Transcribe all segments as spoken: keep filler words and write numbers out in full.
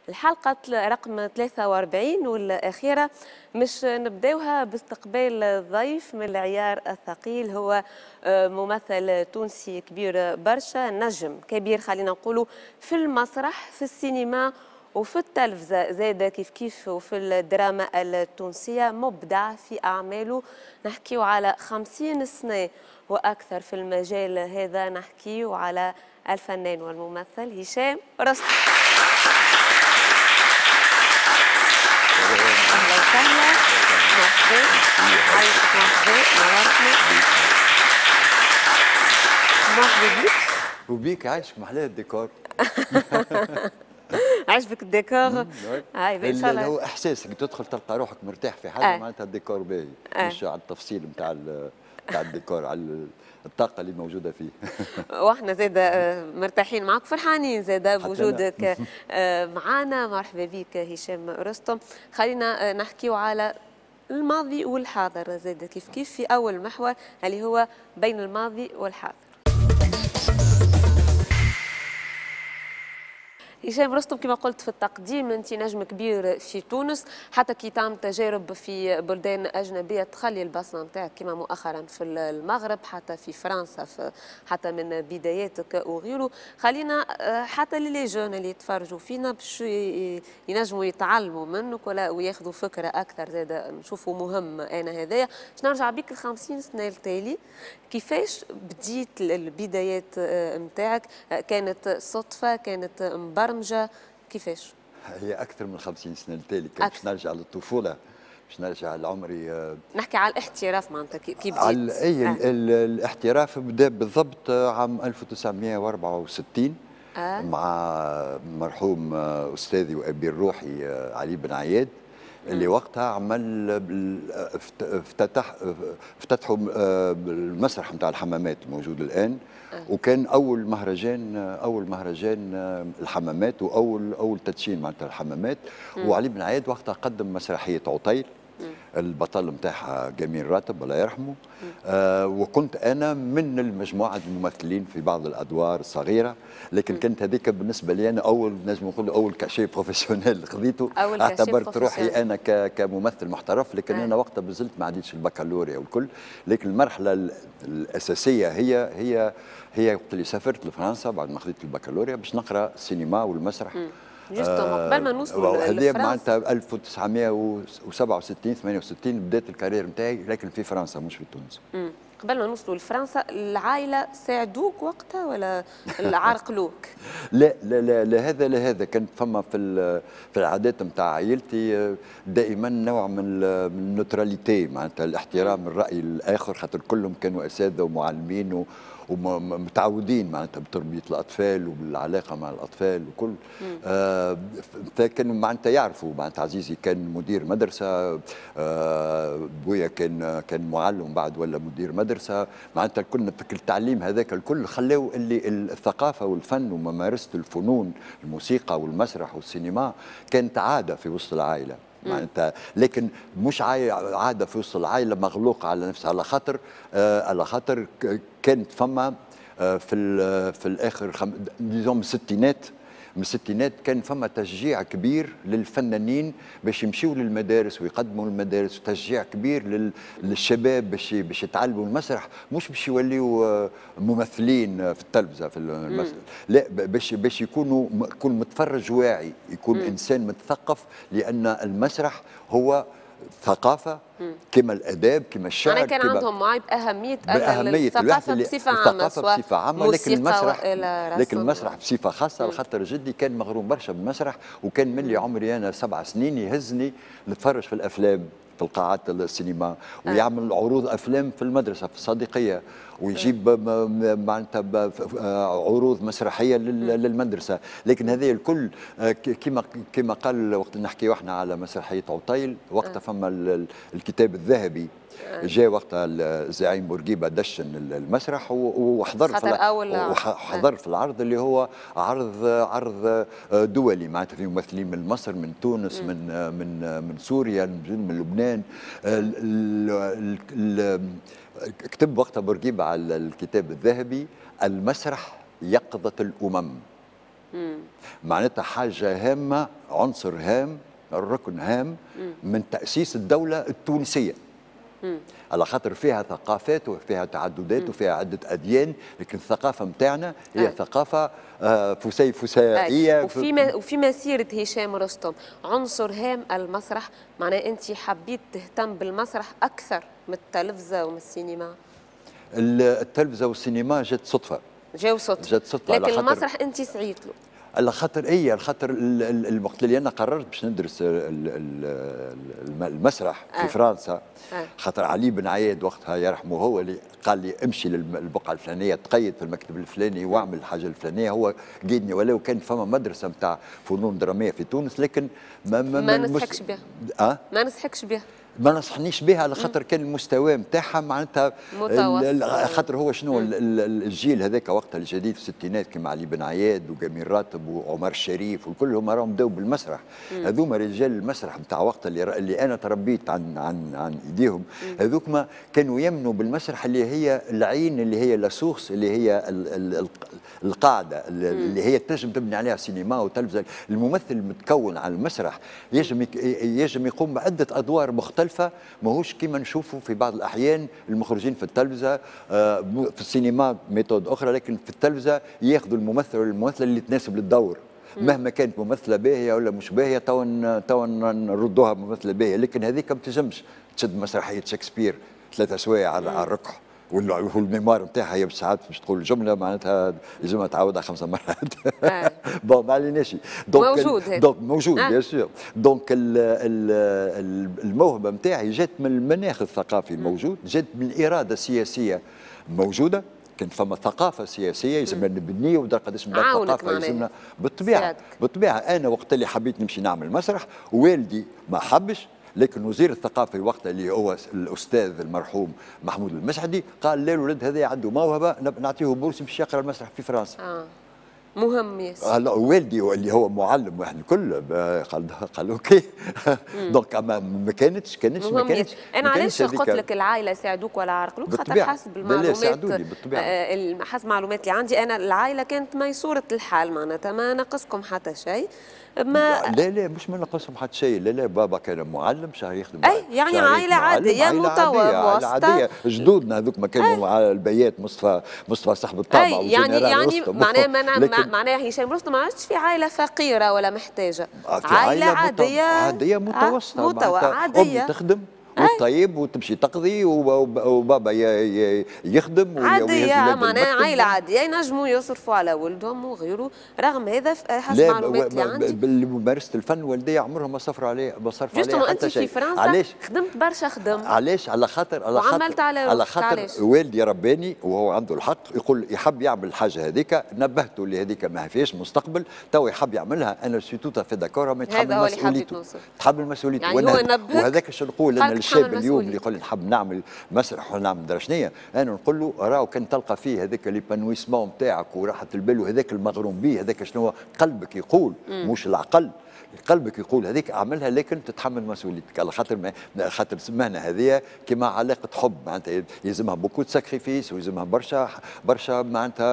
الحلقة رقم ثلاثة وأربعين والأخيرة مش نبداوها باستقبال ضيف من العيار الثقيل. هو ممثل تونسي كبير برشا، نجم كبير خلينا نقولوا في المسرح، في السينما وفي التلفزة زاد كيف كيف، وفي الدراما التونسية مبدع في أعماله. نحكيو على خمسين سنة وأكثر في المجال هذا، نحكيو على الفنان والممثل هشام رستم. أهلا وسهلا، مرحبا، عايشك، مرحبا، نورتنا. مرحبا بيك. وبيك عايشك محلاه الديكور. عجبك الديكور؟ هاي ان شاء الله. هو احساسك تدخل تلقى روحك مرتاح في حاجه، معناتها الديكور باهي، مش على التفصيل نتاع نتاع الديكور، على الطاقه اللي موجوده فيه. واحنا زاد مرتاحين معك، فرحانين زاد بوجودك معنا. مرحبا بك هشام رستم. خلينا نحكيو على الماضي والحاضر زاد كيف كيف في اول محور اللي هو بين الماضي والحاضر. هشام رستم كما قلت في التقديم، انت نجم كبير في تونس، حتى كي تعمل تجارب في بلدان اجنبيه تخلي البصمه نتاعك، كما مؤخرا في المغرب، حتى في فرنسا، في حتى من بداياتك وغيره. خلينا حتى لي جون اللي يتفرجوا فينا باش ينجموا يتعلموا منك ولا وياخذوا فكره اكثر، زاد نشوفوا مهم انا هذايا. باش نرجع بك ل خمسين سنه التالي، كيفاش بديت البدايات نتاعك؟ كانت صدفه؟ كانت مبرمجه؟ كيفاش؟ هي اكثر من خمسين سنه التالي، كان باش نرجع للطفوله، باش نرجع لعمري. نحكي على الاحتراف معناتها كي بديت. على اي آه. الاحتراف بدا بالضبط عام ألف وتسعمئة وأربعة وستين آه. مع مرحوم استاذي وابي الروحي علي بن عياد، اللي وقتها عمل افتتح افتتحوا المسرح نتاع الحمامات الموجود الان، وكان اول مهرجان اول مهرجان الحمامات، واول اول تدشين معناتها الحمامات. وعلي بن عياد وقتها قدم مسرحيه عطيل، البطل نتاعها جميل راتب الله يرحمه. آه وكنت انا من المجموعه الممثلين في بعض الادوار الصغيره، لكن كانت هذيك بالنسبه لي انا اول، نجم نقول اول كاشي بروفيسيونيل خذيته، اعتبرت روحي انا كممثل محترف. لكن آه. انا وقتها بزلت ما عديتش البكالوريا والكل، لكن المرحله الاساسيه هي هي هي وقت اللي سافرت لفرنسا بعد ما خذيت البكالوريا باش نقرا السينما والمسرح. جوستومون قبل ما نوصلوا لفرنسا، هذه معناتها ألف وتسعمئة وسبعة وستين ثمانية وستين بدات الكارير نتاعي، لكن في فرنسا مش في تونس. امم قبل ما نوصلوا لفرنسا، العائله ساعدوك وقتها ولا عرقلوك؟ لا لا لا لا هذا لا هذا كانت فما في في العادات نتاع عائلتي دائما نوع من النوتراليتي، معناتها الاحترام الراي الاخر، خاطر كلهم كانوا اساتذه ومعلمين و ومتعودين معناتها بتربيه الاطفال وبالعلاقه مع الاطفال وكل. آه كانوا معناتها يعرفوا، معناتها عزيزي كان مدير مدرسه، آه بويا كان كان معلم بعد ولا مدير مدرسه، معناتها كنا في التعليم هذاك الكل خلاو اللي الثقافه والفن وممارسه الفنون، الموسيقى والمسرح والسينما كانت عاده في وسط العائله معناتها، لكن مش عاده في وسط العائله مغلوقه على نفسها، على خاطر آه على خاطر كانت فما آه في في الاخر خم... ديزون من الستينات من الستينات كان فما تشجيع كبير للفنانين باش يمشيوا للمدارس ويقدموا للمدارس، وتشجيع كبير لل... للشباب باش باش يتعلموا المسرح، مش باش يوليوا ممثلين في التلفزه في المسرح، لا باش باش يكونوا يكون متفرج واعي، يكون مم. انسان متثقف، لان المسرح هو ثقافه كما الاداب كما الشعر. يعني كان عندهم وعي باهميه باهميه الثقافه بصفه عامه، الثقافه بصفه عامه، لكن المسرح لكن المسرح بصفه خاصه، لخاطر جدي كان مغروم برشا بالمسرح، وكان من اللي عمري انا سبع سنين يهزني نتفرج في الافلام في القاعات السينما، ويعمل عروض افلام في المدرسه في الصديقيه، ويجيب معناتها عروض مسرحيه للمدرسه. لكن هذه الكل كما كما قال وقت نحكيو احنا على مسرحيه عطيل، وقتها فما الكتاب الذهبي جاء وقتها الزعيم بورقيبه دشن المسرح وحضر في وحضر في العرض اللي هو عرض عرض دولي، معناتها في ممثلين من مصر، من تونس، من من من سوريا، من لبنان. كتب وقتها بورقيبه على الكتاب الذهبي: المسرح يقظة الأمم. معناتها حاجه هامه، عنصر هام، الركن هام من تاسيس الدوله التونسيه. على خاطر فيها ثقافات وفيها تعددات وفيها عدة أديان، لكن الثقافة متاعنا هي أي. ثقافة فسي فسائية. وفي وفي مسيرة هشام رستم عنصر هام المسرح، معناه أنت حبيت تهتم بالمسرح أكثر من التلفزة ومن السينما؟ التلفزة والسينما جت صدفة. جاو صدفة. جت صدفة، لكن المسرح أنت سعيت له. على خاطر ايه، على خاطر الوقت اللي انا قررت باش ندرس المسرح في آه. فرنسا، آه. خاطر علي بن عياد وقتها يرحمه هو اللي قال لي امشي للبقعه الفلانيه، تقيد في المكتب الفلاني واعمل الحاجه الفلانيه، هو قيدني. ولو كان فما مدرسه نتاع فنون دراميه في تونس، لكن ما ما, ما نسحقش بها. أه؟ ما نسحقش بها. ما نصحنيش بها على خاطر كان المستوى نتاعها معناتها متوسط. خاطر هو شنو الجيل هذاك وقتها الجديد في الستينات كما علي بن عياد وجميل راتب وعمر الشريف وكلهم راهم بداوا بالمسرح. هذوما رجال المسرح نتاع وقتها اللي, اللي انا تربيت عن عن عن ايديهم. هذوك كانوا يمنوا بالمسرح اللي هي العين، اللي هي لاسوخس، اللي هي ال ال القاعده اللي هي تنجم تبني عليها سينما وتلفزه. الممثل المتكون على المسرح يجب يجب يقوم بعده ادوار مختلفه، ماهوش كيما نشوفوا في بعض الاحيان المخرجين في التلفزه. في السينما ميثود اخرى، لكن في التلفزه ياخذوا الممثل والممثله اللي تناسب للدور، مهما كانت ممثله باهيه ولا مش باهيه، توا توا نردوها ممثله باهيه. لكن هذيك ما تنجمش تشد مسرحيه شكسبير ثلاثة سوايع على الركح، والميمار نتاعها هي ساعات باش تقول جمله معناتها لازمها تعاودها خمسه مرات. بون ما عليناش. موجود هذا. دونك موجود بيان سور. دونك الموهبه نتاعي جات من المناخ الثقافي الموجود، جات من الاراده السياسيه موجوده. كان فما ثقافه سياسيه يلزمنا نبنيو ودار قداش من ثقافه يلزمنا بالطبيعه. سيادك. بالطبيعه انا وقت اللي حبيت نمشي نعمل مسرح، والدي ما حبش، لكن وزير الثقافه وقتها اللي هو الاستاذ المرحوم محمود المسعدي قال لا الولد هذا عنده موهبه نعطيه بورس باش يقرا المسرح في فرنسا. آه. مهم ياسر. هلا والدي اللي هو معلم واحد الكل قال قال اوكي. دونك ما كانتش كانتش ما كانتش. انا علاش قلت لك العائله ساعدوك ولا عرقلوك؟ خاطر حسب المعلومات آه حسب المعلومات اللي عندي انا العائله كانت ميسوره الحال، معناتها ما نقصكم حتى شيء. ما لا لا مش ما نقصهم حتى شيء. لا لا بابا كان معلم، شهر يخدم. اي يعني عائله عاديه متوسطه. جدودنا هذوك ما كانوا على البيات مصطفى مصطفى صاحب الطابع أي يعني يعني معناها معناها هشام رستم ما عادش في عائله فقيره ولا محتاجه، عائله عاديه عاديه متوسطه متو... عاديه امي تخدم والطيب وتمشي تقضي وبابا يخدم عاديه، معناها عائله عاديه ينجموا يصرفوا على ولدهم وغيره. رغم هذا حسب المعلومات اللي عندي بممارسه الفن والديا عمرهم ما صرفوا عليه ما صرفوا عليه حتى شيء. انت في فرنسا علاش خدمت برشا خدم؟ علاش؟ على خاطر على خاطر على, على خاطر والدي رباني وهو عنده الحق يقول يحب يعمل الحاجه هذيك، نبهته لهذيك ما فيهاش مستقبل، تو يحب يعملها. انا سي توتا في داكور ما يتحمل مسؤوليته، تحمل مسؤوليته. يعني هو نبهك وهذاك اش نقول انا الشاب اليوم اللي يقول نحب نعمل مسرح ولا نعمل درشنيه، انا نقول له راهو كان تلقى فيه هذاك ليبانويسمون نتاعك وراحه البال وهذاك المغروم به، هذاك شنو قلبك يقول مم. مش العقل، قلبك يقول هذيك اعملها، لكن تتحمل مسؤوليتك. على خاطر ما خاطر المهنه هذه كما علاقه حب، معناتها يلزمها بوكو ساكريفيس ويلزمها برشا برشا معناتها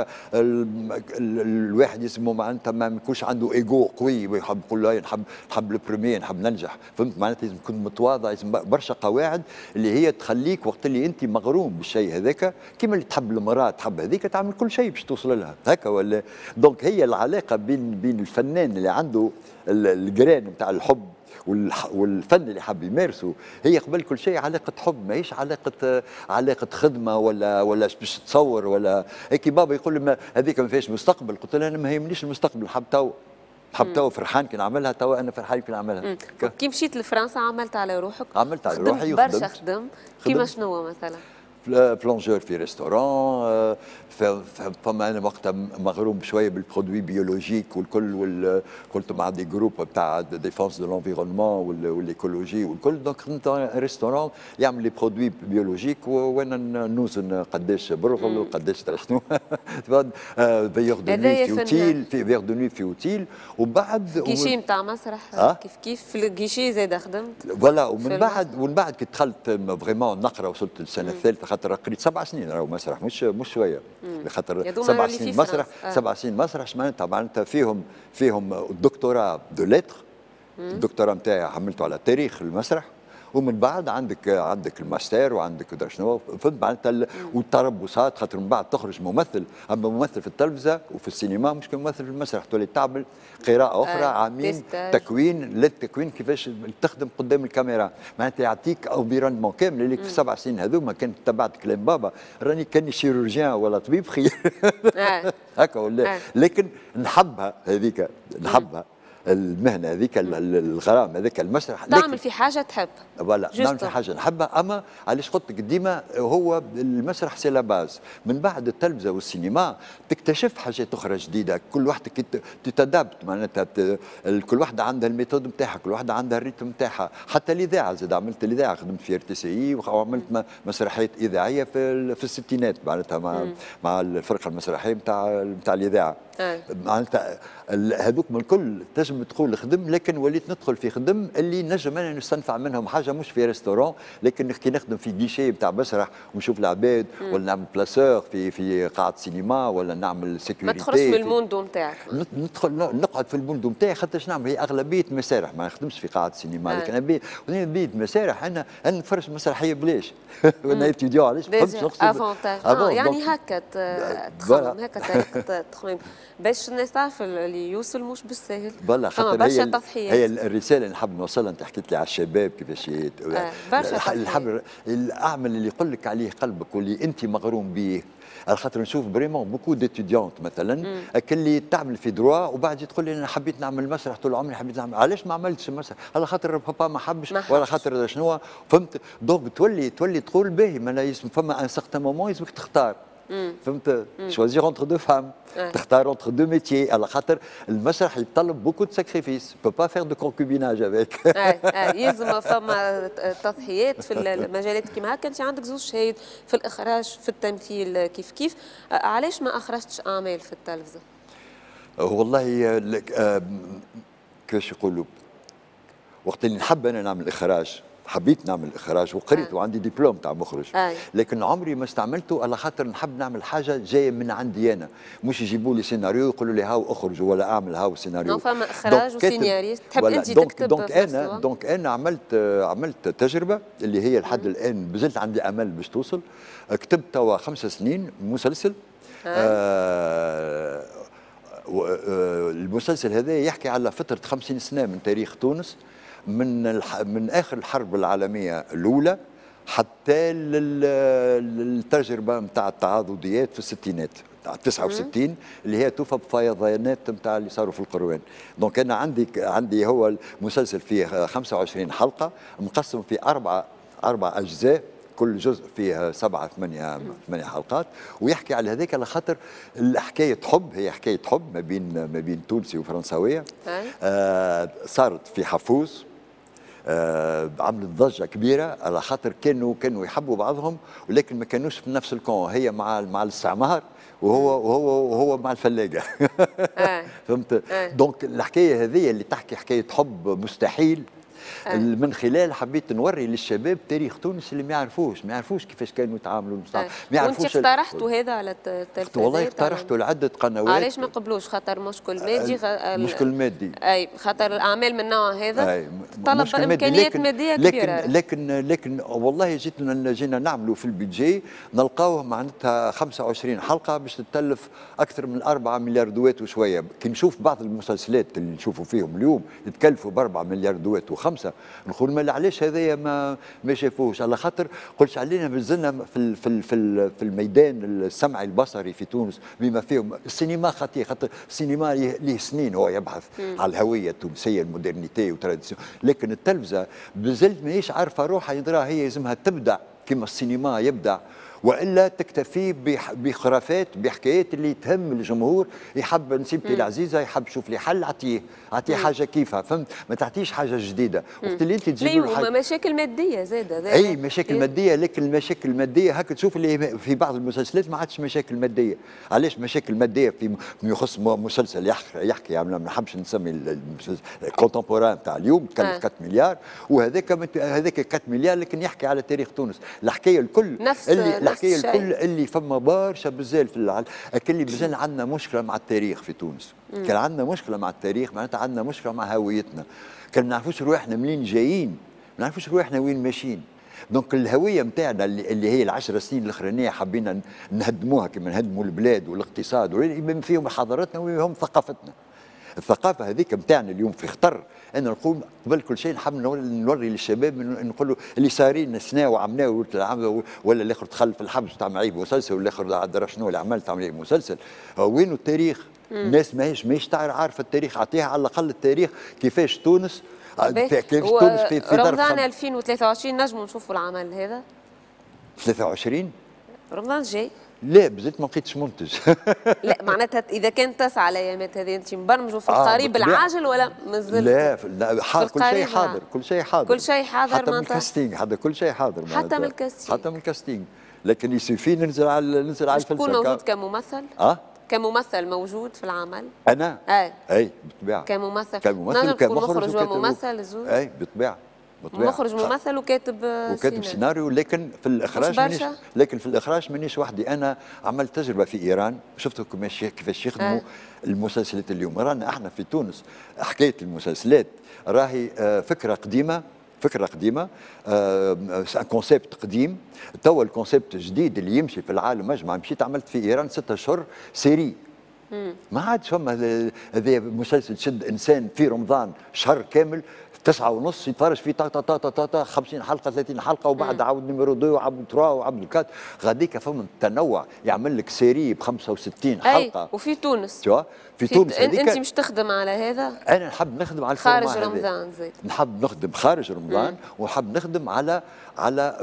الواحد يسمو معناتها ما يكونش عنده ايجو قوي ويحب يقول لا نحب نحب البريمير نحب ننجح، فهمت؟ معناتها لازم تكون متواضع، لازم برشا قواعد اللي هي تخليك وقت اللي انت مغروم بالشيء هذاك كما اللي تحب المراه تحب هذيك تعمل كل شيء باش توصل لها هكا ولا. دونك هي العلاقه بين بين الفنان اللي عنده الجران نتاع الحب والفن اللي حاب يمارسه، هي قبل كل شيء علاقه حب، ماهيش علاقه علاقه خدمه ولا ولا باش تصور ولا هيك. بابا يقول لي هذيك ما فيهاش مستقبل، قلت له انا ما يهمنيش المستقبل، حاب تو حاب تو فرحان كي نعملها، تو انا فرحان كي نعملها. كي مشيت لفرنسا عملت على روحك؟ عملت على روحي وخدمت برشا خدم. كيما شنو مثلا؟ بلونجور في ريستوران، فما انا وقتها مغروم شويه بالبرودوي بيولوجيك والكل، قلت مع دي جروب تاع ديفونس دو لونفيرونمون والايكولوجي والكل. دونك خدمت ريستوران يعمل لي برودوي بيولوجيك وانا نوزن قداش برغل وقداش تاع شنو. فيغ دو نوي في اوتيل، في فيغ دو نوي في اوتيل. وبعد كيشي نتاع مسرح أه؟ كيف كيف في الكيشي زاد خدمت. فوالا. ومن بعد ومن بعد كي دخلت فريمون نقرا وصلت السنه الثالثه، خاطر قريت سبع سنين راهو مسرح مش مش شويه، خاطر سبع سنين مسرح آه. سبع سنين مسرح معناتها معناتها فيهم فيهم الدكتوراه دو ليتر. الدكتوراه نتاعي عملته على تاريخ المسرح، ومن بعد عندك عندك الماستر وعندك درا شنو فهمت معناتها والتربصات، خاطر من بعد تخرج ممثل، اما ممثل في التلفزه وفي السينما مش كممثل في المسرح، تولي تعمل قراءه اخرى آه. عامين تكوين للتكوين كيفاش تخدم قدام الكاميرا، معناتها يعطيك انفيرونمون كامل اللي في السبع سنين هذوما كان تبعت كلام بابا راني كاني شيروجيان ولا طبيب خير آه. هكا ولا آه. لكن نحبها هذيك نحبها المهنه هذيك الغرام هذاك المسرح، تعمل في حاجه تحب فوالا نعمل في حاجه نحبها. اما علاش قلت لك ديما هو المسرح سي لا باز، من بعد التلفزه والسينما تكتشف حاجات اخرى جديده، كل واحده تتدابت معناتها كل واحده عندها الميثود نتاعها، كل واحده عندها الريتم نتاعها. حتى الاذاعه زاد عملت الاذاعه، خدمت في ار تي سي اي وعملت مسرحيات اذاعيه في في الستينات معناتها مع مم. مع الفرقه المسرحيه نتاع نتاع الاذاعه معناتها هذوك من الكل تنجم تدخل خدم، لكن وليت ندخل في خدم اللي نجم انا نستنفع منهم حاجه مش في ريستورون، لكن كي نخدم في جيشي بتاع مسرح ونشوف العباد ولا نعمل بلاسور في في قاعه سينما ولا نعمل سيكوريتي. ما تخرجش من الموندو نتاعك. ندخل نقعد في الموندو نتاعي خاطرش نعمل هي اغلبيه مسارح ما نخدمش في قاعه سينما، لكن ابي اغلبيه مسارح انا انا نفرش مسرحيه بلاش وانا اتيديو علاش نحبش نقصد اه يعني هكا تخمم هكا طريقه تخمم باش الناس تعرف اللي يوصل مش بالسهل. فوالا خاطر هي تضحيات. هي الرساله اللي نحب نوصلها، انت حكيت لي على الشباب كيفاش آه برشا نحب الاعمل اللي يقول لك عليه قلبك واللي انت مغروم به، على خاطر نشوف فريمون بوكو ديتيديونت مثلا اللي تعمل في دروا وبعد تقول لي انا حبيت نعمل مسرح طول عمري حبيت نعمل، علاش ما عملتش مسرح؟ على خاطر بابا ما حبش ولا خاطر شنو فهمت؟ دونك تولي تولي تقول باهي ما يسمى فما ان سارتان مومون يلزمك تختار. فهمت؟ شوازير اونتر دو فام، تختار اونتر دو ميتيي، على خاطر المسرح يتطلب بوكو دو ساكريفيس، بو با فير دو كونكوبيناج افيك. يلزم فما تضحيات في المجالات كيما هكا. انت عندك زوج شهيد في الاخراج في التمثيل كيف كيف، علاش ما اخرجتش اعمال في التلفزه؟ والله كيفاش يقولوا وقت اللي نحب انا نعمل اخراج حبيت نعمل اخراج وقريت آه. وعندي دبلوم تاع مخرج آه. لكن عمري ما استعملته على خاطر نحب نعمل حاجه جايه من عندي انا، مش يجيبوا لي سيناريو يقولوا لي هاو اخرج ولا اعمل هاو سيناريو. فما اخراج وسيناريست تحب انت تكتب. دونك انا دونك انا عملت عملت تجربه اللي هي لحد الان بزلت عندي امل باش توصل. كتبت توا خمس سنين مسلسل آه. آه المسلسل هذا يحكي على فتره خمسين سنه من تاريخ تونس، من الح... من اخر الحرب العالميه الاولى حتى للتجربه نتاع التعاضديات في الستينات تسعة وستين اللي هي توفى بفيضانات نتاع اللي صاروا في القروان. دونك انا عندي عندي هو المسلسل فيه خمسة وعشرين حلقه مقسم في اربعه اربع اجزاء، كل جزء فيه سبعة ثمانية ثمانية حلقات، ويحكي على هذاك على خاطر حكاية حب، هي حكاية حب ما بين ما بين تونسي وفرنساوية آه صارت في حفوز آه عملت ضجة كبيرة على خاطر كانوا كانوا يحبوا بعضهم ولكن ما كانوش في نفس الكون، هي مع مع الاستعمار وهو وهو وهو مع الفلاقة فهمت؟ دونك الحكاية هذه اللي تحكي حكاية حب مستحيل آه. من خلال حبيت نوري للشباب تاريخ تونس اللي ما يعرفوش ما يعرفوش كيفاش كانوا يتعاملوا آه. ما يعرفوش. وانت اقترحتوا هذا على التلفزيون؟ والله اقترحته لعده قنوات. علاش ما قبلوش؟ خاطر مشكل مادي. آه. مشكل مادي اي خاطر الاعمال من النوع هذا طلب امكانيات لكن ماديه كبيره. لكن لكن لكن والله جيتنا جينا نعملوا في البيدجي نلقاوه معناتها خمسة وعشرين حلقه باش تتلف اكثر من أربعة مليار دوات وشويه. كي نشوف بعض المسلسلات اللي نشوفوا فيهم اليوم يتكلفوا ب أربعة مليار دوات وخمسه، نقول ما علاش هذايا ما ما شافوش؟ على خاطر قلت علينا بزلنا في في في في الميدان السمعي البصري في تونس بما فيهم السينما خطير، خاطر السينما له سنين هو يبحث مم. على الهويه التونسيه المودرنيتي وتراديسيون، لكن التلفزه بزلت ماهيش عارفه روحها يدراها هي لازمها تبدع كما السينما يبدع، والا تكتفي بخرافات بحكايات اللي تهم الجمهور، يحب نسيبتي العزيزه يحب يشوف لي حل اعطيه اعطيه حاجه كيفها، فهمت؟ ما تعطيش حاجه جديده. وقت اللي انت تجيب له حاجه مشاكل ماديه زاده. اي مشاكل إيه؟ ماديه، لكن المشاكل الماديه هكا تشوف اللي في بعض المسلسلات ما عادش مشاكل ماديه. علاش مشاكل ماديه في يخص مسلسل يحكي, يحكي يعني ما نحبش نسمي الكونتمبوران تاع اليوم تكلف آه. أربعة مليار، وهذاك هذاك أربعة مليار لكن يحكي على تاريخ تونس. الحكايه الكل نفس اللي الحكايه الكل اللي فما برشا بزاف في العالم، اللي مازال عندنا مشكله مع التاريخ في تونس. مم. كان عندنا مشكله مع التاريخ، معناتها عندنا مشكله مع هويتنا. كان ما نعرفوش رواحنا منين جايين، ما نعرفوش رواحنا وين ماشيين. دونك الهويه نتاعنا اللي هي العشر سنين الاخرانيه حبينا نهدموها كما نهدموا البلاد والاقتصاد بما فيهم حضارتنا وهم ثقافتنا. الثقافه هذيك نتاعنا اليوم في خطر. انا نقول قبل كل شيء نحب نوري للشباب نقول له اللي صارين نسناه وعملناه ولا الاخر دخل في الحبس تاع معيب مسلسل ولا الاخر درا شنو اللي عمل تعمل مسلسل. وين التاريخ؟ الناس ماهيش ماهيش عارفه التاريخ. اعطيها على الاقل التاريخ كيفاش تونس كيف تونس في في رمضان ألفين وثلاثة وعشرين نجموا نشوفوا العمل هذا؟ ثلاثة وعشرين رمضان الجاي؟ لا بزيت ما لقيتش منتج. لا معناتها اذا كان تسعى الايامات هذه انت مبرمجوا في القريب آه العاجل ولا مازلت؟ لا لا حاضر كل شيء حاضر كل شيء حاضر كل شيء حاضر حتى من الكاستينج حتى كل شيء حاضر حتى من الكاستينج حتى من الكاستينج لكن يسيفي ننزل على ننزل على الفلسفه. تكون موجود كممثل؟ اه كممثل موجود في العمل؟ انا؟ اي اي بالطبيعه كممثل كممثل وكمخرج وممثل الزوز؟ اي بالطبيعه مخرج ممثل وكاتب وكاتب سيناريو. لكن في الاخراج مانيش لكن في الاخراج مانيش وحدي. انا عملت تجربه في ايران شفتوا كيفاش يخدموا آه. المسلسلات اليوم. رانا احنا في تونس حكايه المسلسلات راهي فكره قديمه فكره قديمه ان كونسيبت قديم. توا الكونسيبت الجديد اللي يمشي في العالم اجمع. مشيت عملت في ايران ستة اشهر سيري. مم. ما عادش فما هذا مسلسل تشد انسان في رمضان شهر كامل تسعة ونص يتفرج فيه تا تا تا تا تا خمسين حلقه ثلاثين حلقه وبعد عاود نيميرو اثنين وعاود ثلاثة وعاود أربعة. غاديك فما تنوع يعمل لك سيري ب خمسة وستين حلقه. أي وفي تونس توا في, في تونس انت مش تخدم على هذا؟ انا نحب نخدم على خارج رمضان زيد. نحب نخدم خارج رمضان ونحب نخدم على على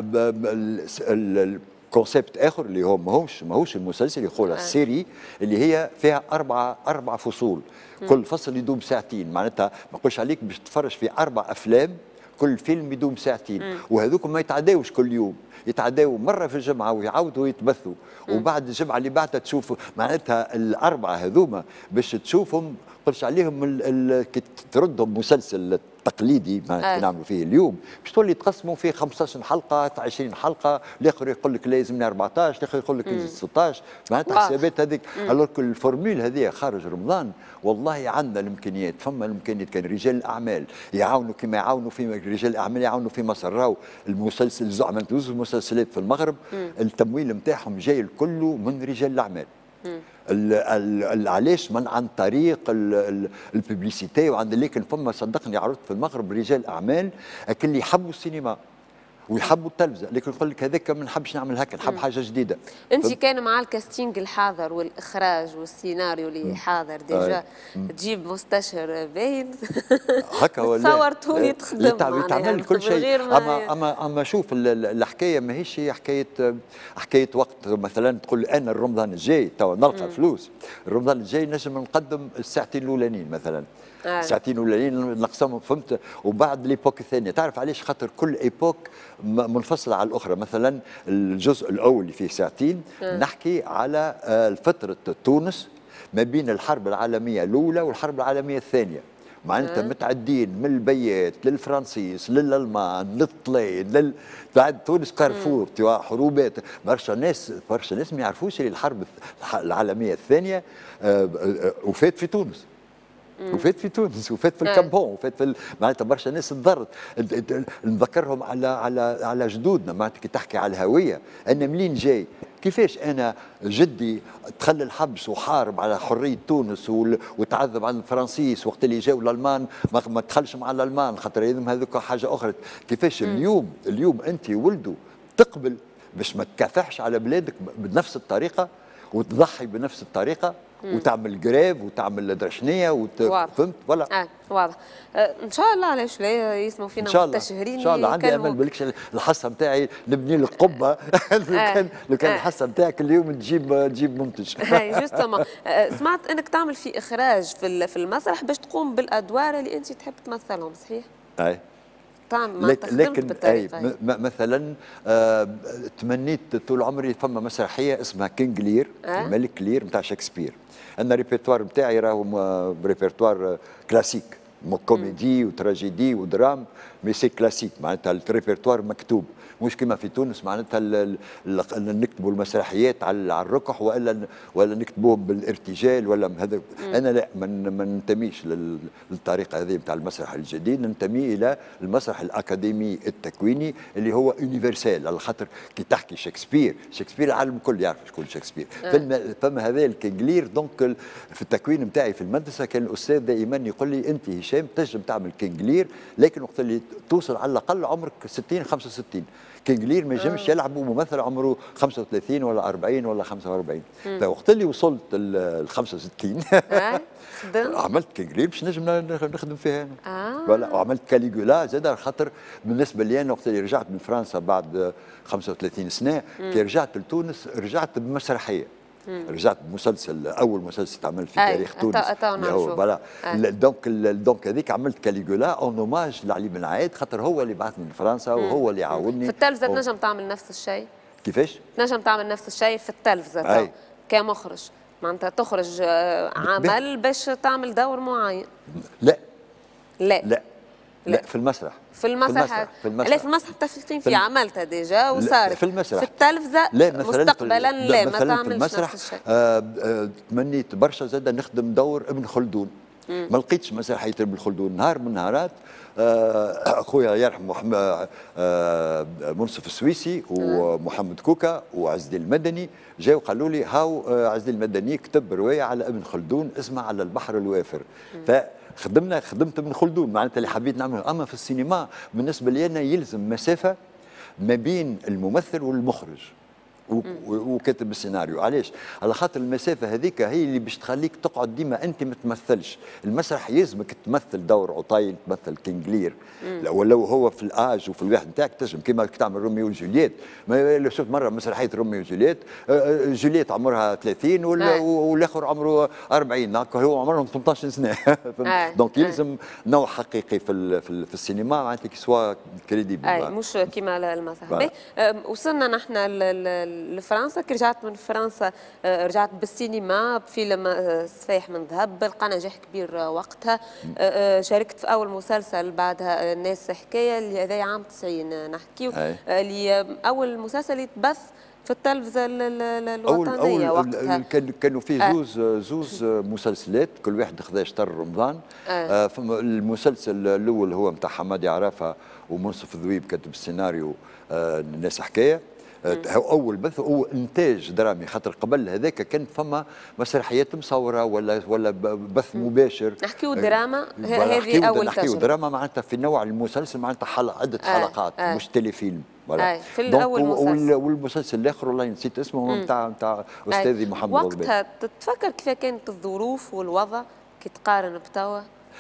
كونسيبت اخر اللي هو ماهوش ماهوش المسلسل يقولها السيري اللي هي فيها اربعه اربع فصول. مم. كل فصل يدوم ساعتين. معناتها ما نقولش عليك باش تتفرج في اربع افلام كل فيلم يدوم ساعتين. وهذوك ما يتعداوش كل يوم يتعداو مره في الجمعه ويعاودوا يتبثوا. مم. وبعد الجمعه اللي بعدها تشوف معناتها الاربعه هذوما باش تشوفهم قلش عليهم كي تردهم مسلسل تقليدي ما آه. نعملوا فيه اليوم باش تولي تقسموا فيه خمسطاش حلقه عشرين حلقه. الاخر يقول لك لازمني أربعطاش الاخر يقول لك ستطاش. معناتها حسابات هذيك. الوغ الفورميل هذه خارج رمضان والله عندنا الامكانيات. فما الامكانيات. كان رجال الاعمال يعاونوا كما يعاونوا في رجال الاعمال يعاونوا في مصر. راهو المسلسل زعما زوج مسلسلات في المغرب مم. التمويل نتاعهم جاي الكل من رجال الاعمال. علاش من عن طريق الببليسيتي وعند لكن فما صدقني عرضت في المغرب رجال اعمال اللي يحبوا السينما ويحبوا التلفزه لكن يقول لك هذاك ما نحبش نعمل هكا نحب حاجه جديده. انت كان مع الكاستينج الحاضر والاخراج والسيناريو اللي حاضر ديجا تجيب مستشار باين هكا ولا تصورتوني تخدم تعمل كل شيء. اما اما اما شوف الحكايه ماهيش هي حكايه حكايه وقت. مثلا تقول انا الرمضان الجاي توا نلقى فلوس. الرمضان الجاي نجم نقدم الساعتين الاولانيين مثلا. آه. ساعتين الاولانيين نقسمهم فهمت. وبعد ليبوك الثانيه تعرف علاش؟ خاطر كل ايبوك منفصله على الاخرى. مثلا الجزء الاول اللي فيه ساعتين آه. نحكي على فتره تونس ما بين الحرب العالميه الاولى والحرب العالميه الثانيه. معناتها آه. متعدين من البيات للفرنسيس للالمان للطليد لل بعد تونس كارفور توا حروبات. برشا ناس برشا ناس ما يعرفوش اللي الحرب العالميه الثانيه آه وفات في تونس. وفات في تونس وفات في الكامبون وفات في معناتها برشا ناس تضرت. نذكرهم على على على جدودنا. معناتها كي تحكي على الهويه انا منين جاي كيفاش انا جدي دخل الحبس وحارب على حريه تونس وتعذب عند الفرنسيس وقت اللي جاوا الالمان ما دخلش مع الالمان خاطر يلزم هذوك حاجه اخرى. كيفاش اليوم اليوم انت ولده تقبل باش ما تكافحش على بلادك بنفس الطريقه وتضحي بنفس الطريقه وتعمل جريف وتعمل درشنيه وت... فهمت ولا؟ اه واضح. آه ان شاء الله علاش لا يسمعوا فينا مستشهرين. ان شاء الله عندي امل بالكش الحصه نتاعي نبني لك قبه. لو كان لو كان الحصه نتاعك اليوم تجيب تجيب منتج. هاي جوستومون. سمعت انك تعمل في اخراج في في المسرح باش تقوم بالادوار اللي انت تحب تمثلهم صحيح؟ اي لكن, لكن أي مثلا آه تمنيت طول عمري فما مسرحيه اسمها كينج لير أه؟ الملك لير نتاع شكسبير. انا الريبرتوار نتاعي راهو ريبرتوار كلاسيك كوميدي وتراجيدي ودرام، مي سي كلاسيك معناتها الريبرتوار مكتوب، مش كما في تونس معناتها نكتبوا المسرحيات على الركح والا ولا نكتبوهم بالارتجال ولا هذا. انا لا ما ننتميش للطريقه هذه نتاع المسرح الجديد، ننتمي الى المسرح الاكاديمي التكويني اللي هو يونيفرسال، على خاطر كي تحكي شكسبير، شكسبير العالم الكل يعرف شكون شكسبير. فما, فما هذا الكنجلير. دونك في التكوين نتاعي في المدرسه كان الاستاذ دائما يقول لي انت هشام تنجم تعمل كنجلير، لكن وقت اللي توصل على الاقل عمرك ستين خمسة وستين. كنجلير ما ينجمش يلعب ممثل عمره خمسة وثلاثين ولا أربعين ولا خمسة وأربعين. فوقت اللي وصلت ل خمسة وستين عملت كنجلير باش نجم نخدم فيها انا. ولا وعملت كاليغولا زاد، خاطر بالنسبه لي انا وقت اللي رجعت من فرنسا بعد خمسة وثلاثين سنه، كي رجعت لتونس رجعت بمسرحيه. مم. رجعت بمسلسل، اول مسلسل تعمل في تاريخ تونس اللي هو فوالا. دونك دونك هذيك عملت كاليغولا اون اوماج لعلي بن عايد، خاطر هو اللي بعثني لفرنسا وهو اللي عاوني. في التلفزه تنجم تعمل نفس الشيء؟ كيفاش؟ تنجم تعمل نفس الشيء في التلفزه كمخرج، معناتها تخرج عمل باش تعمل دور معين. لا لا لا لا في المسرح. في المسرح في المسرح لا في المسرح متفقين فيه، عملتها ديجا وصارت في المسرح. في التلفزه لا مستقبلا لا ما تعملش نفس الشيء. آه آه تمنيت برشا زاد نخدم دور ابن خلدون، مم. ما لقيتش مسرحيه ابن خلدون. نهار من نهارات آه اخويا يرحم محمد آه منصف السويسي ومحمد كوكا وعز الدين المدني جاوا قالوا لي هاو آه عز الدين المدني كتب روايه على ابن خلدون اسمها على البحر الوافر. ف خدمنا خدمت ابن خلدون معناتها اللي حبيت نعمله. اما في السينما بالنسبه لي انا يلزم مسافه ما بين الممثل والمخرج وكاتب السيناريو. علاش؟ على خاطر المسافه هذيك هي اللي باش تخليك تقعد ديما انت ما تمثلش. المسرح يلزمك تمثل دور عطيل، تمثل كينجلير، ولو هو في الاج وفي الواحد نتاعك تنجم كيما تعمل روميو وجولييت. ما شفت مره مسرحيه روميو وجولييت، جولييت عمرها ثلاثين والاخر عمره أربعين، هو عمرهم ثمانية عشر سنه. دونك يلزم نوع حقيقي في في السينما معناتها كي سوا كريديبل، اي مش كيما المسرح. وصلنا نحن لفرنسا. كي رجعت من فرنسا رجعت بالسينما بفيلم سفايح من ذهب، لقى نجاح كبير وقتها. شاركت في اول مسلسل بعدها الناس حكايه اللي هذا عام تسعين نحكيو، اللي اول مسلسل يتبث في التلفزه الوطنيه وقتها. كانوا فيه زوز آه. زوز مسلسلات كل واحد خذا شطر رمضان. آه. آه المسلسل الاول هو نتاع حمادي عرافه ومنصف الذويب كاتب السيناريو، آه الناس حكايه. اول بث هو انتاج درامي، خاطر قبل هذاك كان فما مسرحيات مصوره ولا ولا بث مباشر. نحكيو دراما، هذه اول تجربه. نحكيو دراما معناتها في نوع المسلسل معناتها حلقه عده حلقات آه. آه. مش تليفيلم. آه. في الاول مسلسل. والمسلسل الاخر والله نسيت اسمه نتاع نتاع استاذي محمد وقتها تتفكر كيف كانت الظروف والوضع كي تقارن بتوا؟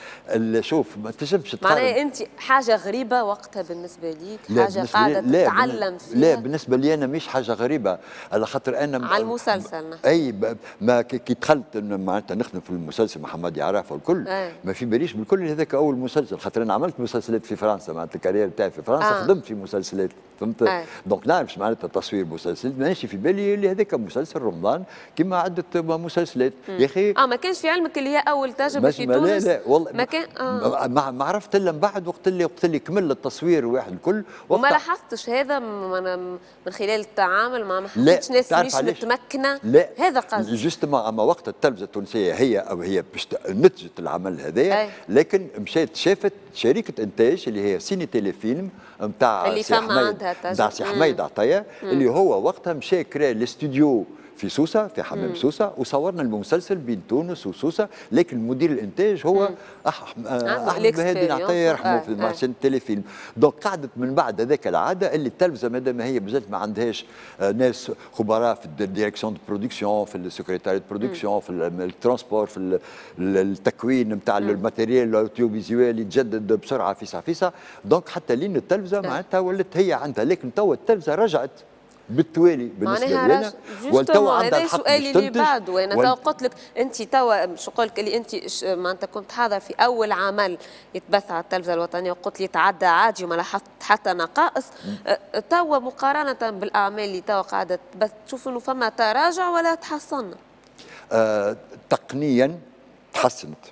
شوف ما تنجمش تقارن. معناها انت حاجه غريبه وقتها بالنسبه ليك، حاجه قاعده تتعلم فيها؟ لا بالنسبه لي انا مش حاجه غريبه، على خاطر انا على المسلسل نحن. اي ما كي دخلت معناتها نخدم في المسلسل محمد عرافه والكل أي. ما في باليش بالكل هذاك اول مسلسل، خاطر انا عملت مسلسلات في فرنسا معناتها الكارير بتاعي في فرنسا. آه. خدمت في مسلسلات فهمت. دونك نعرف معناتها تصوير مسلسل، ماشي في بالي اللي هذاك مسلسل رمضان كما عده مسلسلات يا اخي. اه ما كانش في علمك اللي هي اول تجربه في تونس؟ لا لا والله ما كان آه. ما ما عرفت الا من بعد وقت اللي وقت اللي كمل التصوير واحد الكل. وما لاحظتش هذا من خلال التعامل مع ما حسيتش ناس مش متمكنه؟ لا هذا قصدي جوستومون. اما وقت التلفزه التونسيه هي او هي باش نتجت العمل هذايا، لكن مشات شافت شركه انتاج اللي هي سيني تيلي فيلم نتاع سي حميد نتاع سي حميد عطيه، اللي هو وقتها مشى كرا الاستوديو في سوسه في حمام مم. سوسه، وصورنا المسلسل بين تونس وسوسه، لكن مدير الانتاج هو احمد بهادي عطيه يرحمه في مارشين تيليفيلم. دونك قعدت من بعد هذاك العاده اللي التلفزه مادام هي مازالت ما عندهاش ناس خبراء في الديريكسيون دو برودكسيون، في السكرتاري دو برودكسيون، في الترونسبور، في التكوين نتاع الماتيريال الاوديو فيزيوال يتجدد بسرعه فيسع فيسع. دونك حتى لين التلفزه معناتها ولات هي عندها، لكن توا التلفزه رجعت بالتوالي بالنسبه لنا. والتوا عندها الحق سؤالي اللي بعده. انا توا قلت لك انت توا شو قلت لي انت معناتها كنت حاضر في اول عمل يتبث على التلفزه الوطنيه وقلت لي تعدى عادي وما لاحظت حتى نقائص. توا مقارنه بالاعمال اللي توا قاعده تبث تشوف انه فما تراجع ولا تحسن؟ آه تقنيا تحسنت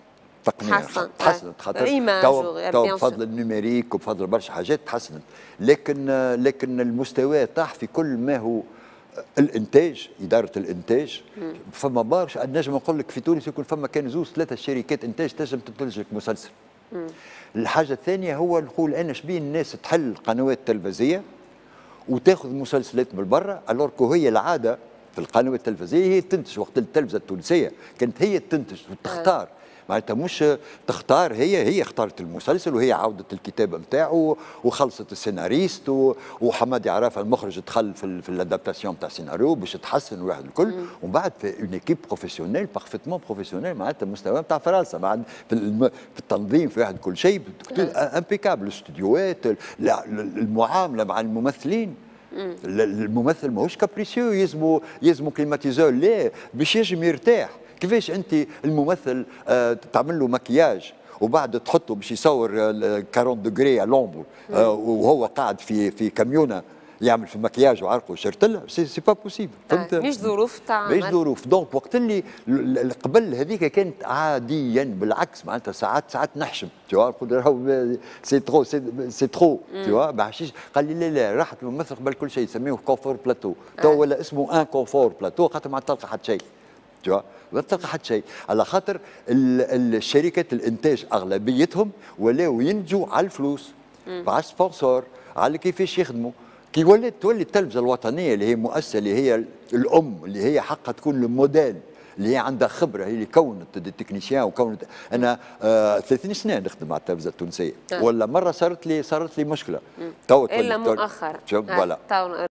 تقنيه تحسن تحسنت خاطر ايماج تو بفضل النيميريك وبفضل برشا حاجات تحسنت، لكن لكن المستوى طاح في كل ما هو الانتاج، اداره الانتاج. مم. فما برشا نجم نقول لك في تونس يكون فما كان زوز ثلاثه شركات انتاج تنجم تنتج لك مسلسل. مم. الحاجه الثانيه هو نقول انا شبيه الناس تحل قنوات تلفزيه وتاخذ مسلسلات من برا، الوركو هي العاده في القنوات التلفزيه هي تنتج. وقت التلفزه التونسيه كانت هي تنتج وتختار، معناتها مش تختار، هي هي اختارت المسلسل وهي عودت الكتابه نتاعو وخلصت السيناريست وحمادي عرافه المخرج دخل في, في الادابتاسيون نتاع السيناريو باش تحسن واحد الكل. ومن بعد في اون ايكيب بروفيسيونيل بارفيتمون بروفيسيونيل، معناتها المستوى نتاع فرنسا بعد في, في التنظيم في واحد كل شيء امبيكابل، الاستوديوهات، المعامله مع الممثلين. الممثل ماهوش كابريسيو يلزمو يلزمو كليماتيزور، لا باش يجم يرتاح. كيفاش انت الممثل آه تعمل له مكياج وبعد تحطه باش يصور آه أربعين دوغري على لومبر آه وهو قاعد في في كاميونه يعمل في مكياج وعرقه وشرتله، سي سي با بوسيبل. فهمت؟ مش ظروف تاع مش ظروف. دونك وقت اللي قبل هذيك كانت عاديا، بالعكس معناتها ساعات ساعات نحشم تو نقول راهو سي ترو سي ترو تو ما عرفتش. قال لي لا لا، راحت الممثل قبل كل شيء يسميه كونفور بلاتو، تو ولا اسمه ان كونفور بلاتو خاطر ما تلقى حتى شيء. تو ما تلقى حتى شيء على خاطر الشركات الانتاج اغلبيتهم ولاو ينتجوا على الفلوس، على السبونسور، على كيفاش يخدموا. كي ولات تولي التلفزه الوطنيه اللي هي مؤسسه اللي هي الام اللي هي حقها تكون الموديل اللي هي عندها خبره، هي اللي كونت التكنيشيان وكونت. انا آه ثلاثين سنه نخدم مع التلفزه التونسيه، ولا مره صارت لي صارت لي مشكله تو الا مؤخرا فوالا.